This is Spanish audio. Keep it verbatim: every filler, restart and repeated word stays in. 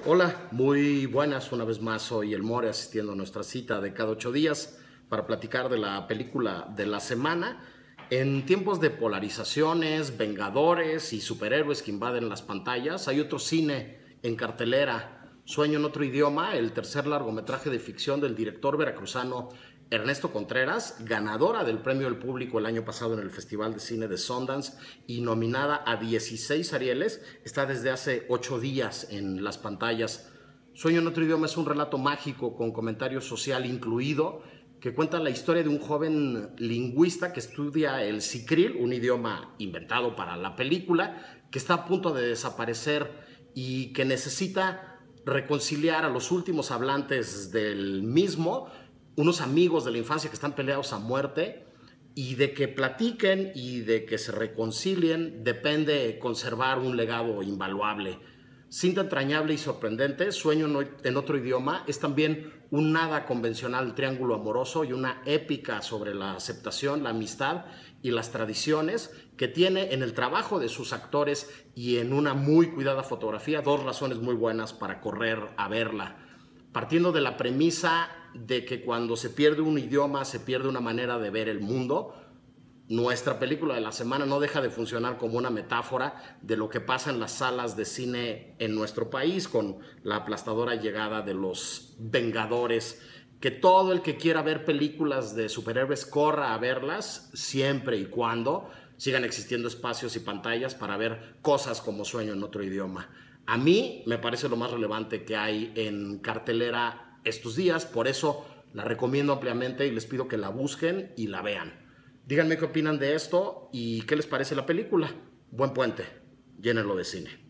Hola, muy buenas. Una vez más soy el More asistiendo a nuestra cita de cada ocho días para platicar de la película de la semana. En tiempos de polarizaciones, vengadores y superhéroes que invaden las pantallas, hay otro cine en cartelera, Sueño en otro idioma, el tercer largometraje de ficción del director veracruzano Ernesto Contreras, ganadora del Premio del Público el año pasado en el Festival de Cine de Sundance y nominada a dieciséis Arieles, está desde hace ocho días en las pantallas. Sueño en otro idioma es un relato mágico con comentario social incluido que cuenta la historia de un joven lingüista que estudia el sicril, un idioma inventado para la película, que está a punto de desaparecer y que necesita reconciliar a los últimos hablantes del mismo, unos amigos de la infancia que están peleados a muerte, y de que platiquen y de que se reconcilien depende conservar un legado invaluable. Cinta entrañable y sorprendente, Sueño en otro idioma es también un nada convencional triángulo amoroso y una épica sobre la aceptación, la amistad y las tradiciones que tiene en el trabajo de sus actores y en una muy cuidada fotografía dos razones muy buenas para correr a verla. Partiendo de la premisa de que cuando se pierde un idioma se pierde una manera de ver el mundo, nuestra película de la semana no deja de funcionar como una metáfora de lo que pasa en las salas de cine en nuestro país con la aplastadora llegada de los Vengadores. Que todo el que quiera ver películas de superhéroes corra a verlas siempre y cuando sigan existiendo espacios y pantallas para ver cosas como Sueño en otro idioma. A mí me parece lo más relevante que hay en cartelera estos días, por eso la recomiendo ampliamente y les pido que la busquen y la vean. Díganme qué opinan de esto y qué les parece la película. Buen puente, llénenlo de cine.